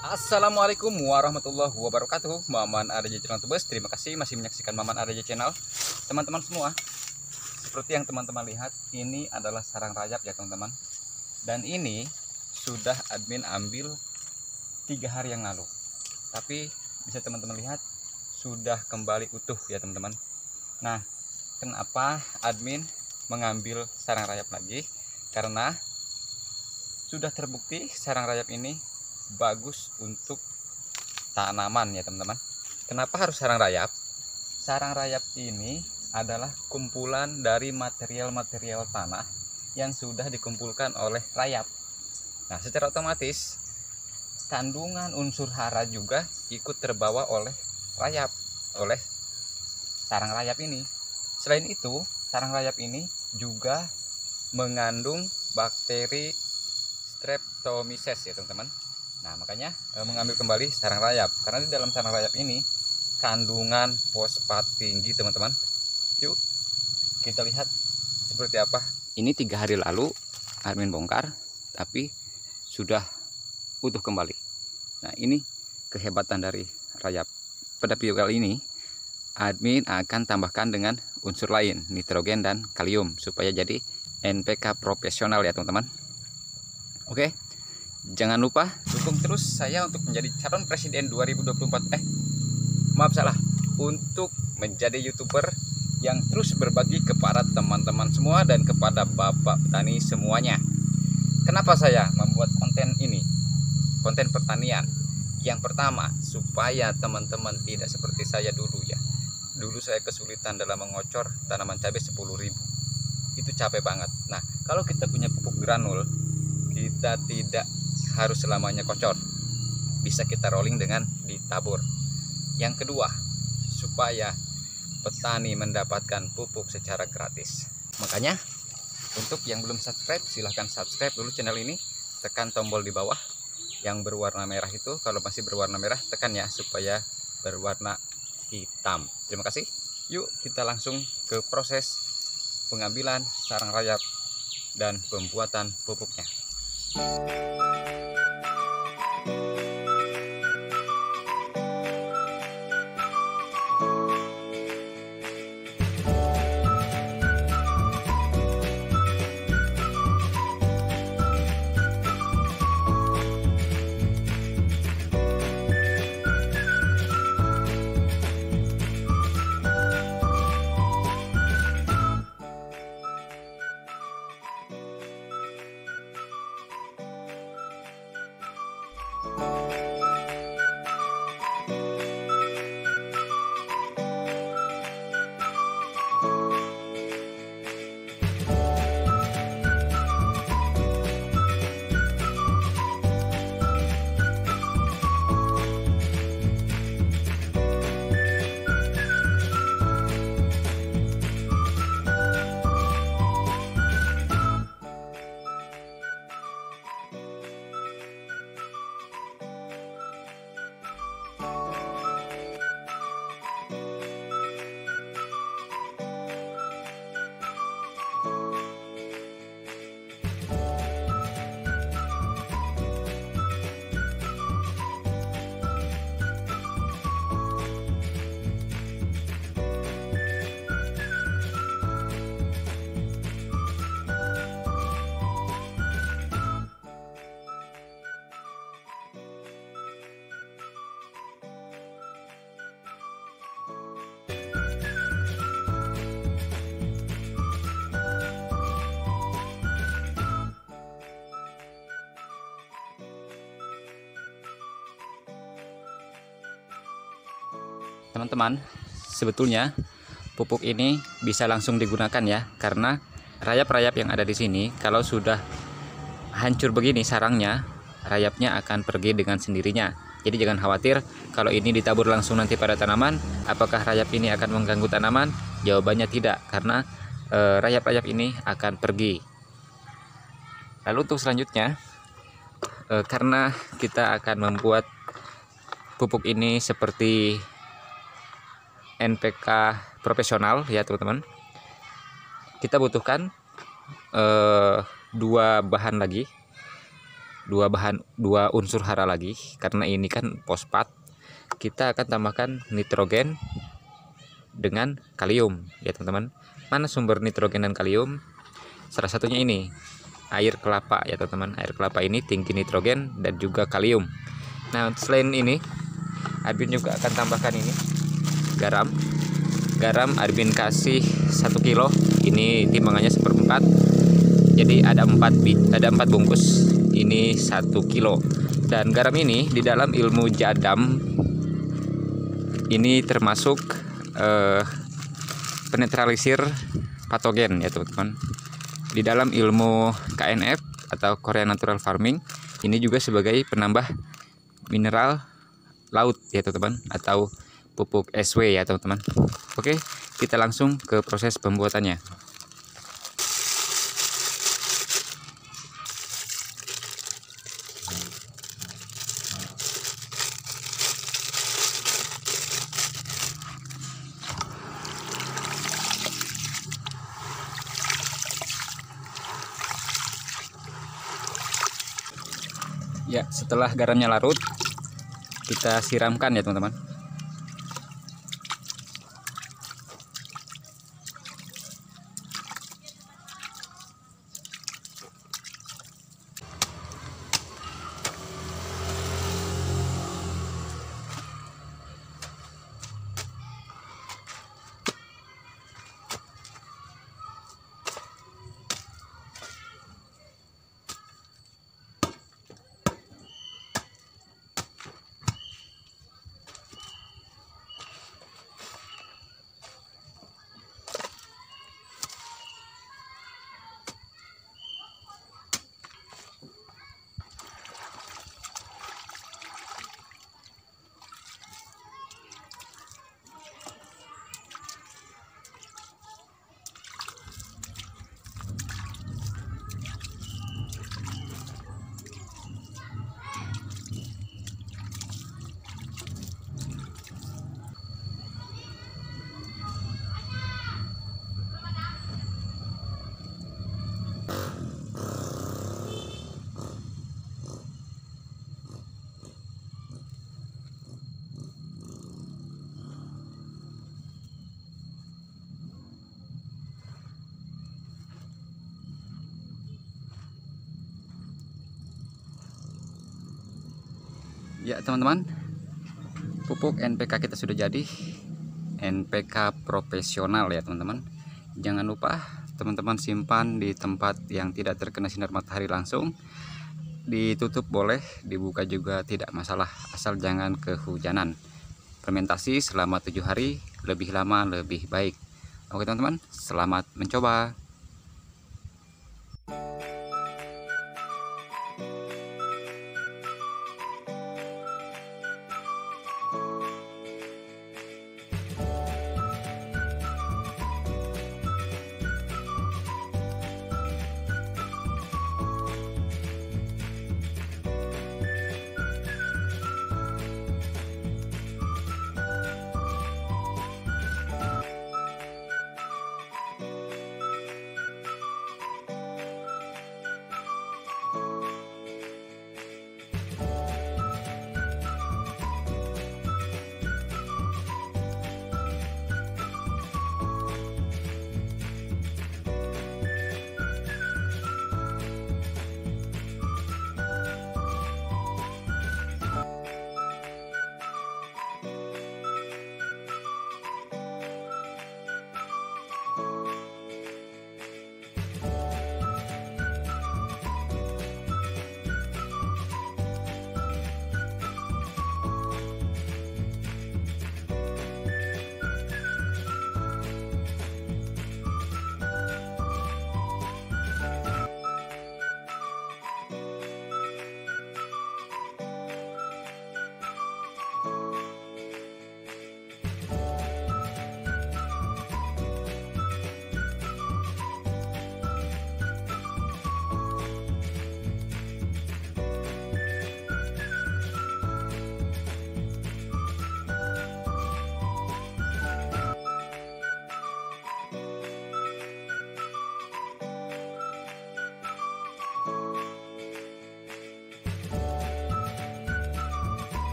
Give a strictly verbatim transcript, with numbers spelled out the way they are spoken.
Assalamualaikum warahmatullahi wabarakatuh. Maman A D J Channel Tubes. Terima kasih masih menyaksikan Maman A D J Channel. Teman-teman semua, seperti yang teman-teman lihat, ini adalah sarang rayap ya teman-teman. Dan ini sudah admin ambil tiga hari yang lalu. Tapi bisa teman-teman lihat sudah kembali utuh ya teman-teman. Nah, kenapa admin mengambil sarang rayap lagi? Karena sudah terbukti sarang rayap ini bagus untuk tanaman ya teman-teman. Kenapa harus sarang rayap? Sarang rayap ini adalah kumpulan dari material-material tanah yang sudah dikumpulkan oleh rayap. Nah, secara otomatis kandungan unsur hara juga ikut terbawa oleh rayap, oleh sarang rayap ini. Selain itu, sarang rayap ini juga mengandung bakteri Streptomyces ya teman-teman. Nah, makanya e, mengambil kembali sarang rayap, karena di dalam sarang rayap ini kandungan fosfat tinggi teman-teman. Yuk kita lihat seperti apa. Ini tiga hari lalu admin bongkar, tapi sudah utuh kembali. Nah, ini kehebatan dari rayap. Pada video kali ini admin akan tambahkan dengan unsur lain, nitrogen dan kalium, supaya jadi N P K profesional ya teman-teman. Oke, jangan lupa dukung terus saya untuk menjadi calon presiden dua ribu dua puluh empat. Eh, maaf salah, untuk menjadi YouTuber yang terus berbagi kepada teman-teman semua dan kepada Bapak petani semuanya. Kenapa saya membuat konten ini? Konten pertanian. Yang pertama, supaya teman-teman tidak seperti saya dulu ya. Dulu saya kesulitan dalam mengocor tanaman cabai sepuluh ribu. Itu capek banget. Nah, kalau kita punya pupuk granul, kita tidak harus selamanya kocor, bisa kita rolling dengan ditabur. Yang kedua, supaya petani mendapatkan pupuk secara gratis. Makanya untuk yang belum subscribe, silahkan subscribe dulu channel ini, tekan tombol di bawah yang berwarna merah itu. Kalau masih berwarna merah, tekan ya supaya berwarna hitam. Terima kasih. Yuk kita langsung ke proses pengambilan sarang rayap dan pembuatan pupuknya. Teman-teman, sebetulnya pupuk ini bisa langsung digunakan ya, karena rayap-rayap yang ada di sini kalau sudah hancur begini sarangnya, rayapnya akan pergi dengan sendirinya. Jadi jangan khawatir kalau ini ditabur langsung nanti pada tanaman, apakah rayap ini akan mengganggu tanaman? Jawabannya tidak, karena rayap-rayap e, ini akan pergi. Lalu untuk selanjutnya, e, karena kita akan membuat pupuk ini seperti N P K profesional ya teman-teman, kita butuhkan eh, dua bahan lagi. dua bahan dua unsur hara lagi, karena ini kan fosfat. Kita akan tambahkan nitrogen dengan kalium ya teman-teman. Mana sumber nitrogen dan kalium? Salah satunya ini, air kelapa ya teman-teman. Air kelapa ini tinggi nitrogen dan juga kalium. Nah, selain ini Arbin juga akan tambahkan ini garam. Garam Arbin kasih satu kilo. Ini timbangannya seperempat. Jadi ada empat ada empat bungkus. Ini satu kilo. Dan garam ini di dalam ilmu jadam ini termasuk eh, penetralisir patogen ya teman-teman. Di dalam ilmu K N F atau Korea Natural Farming ini juga sebagai penambah mineral laut ya teman-teman, atau pupuk S W ya teman-teman. Oke, kita langsung ke proses pembuatannya. Ya, setelah garamnya larut, kita siramkan ya teman-teman. Ya teman-teman, pupuk N P K kita sudah jadi, N P K profesional ya teman-teman. Jangan lupa teman-teman simpan di tempat yang tidak terkena sinar matahari langsung. Ditutup boleh, dibuka juga tidak masalah, asal jangan kehujanan. Fermentasi selama tujuh hari, lebih lama lebih baik. Oke teman-teman, selamat mencoba.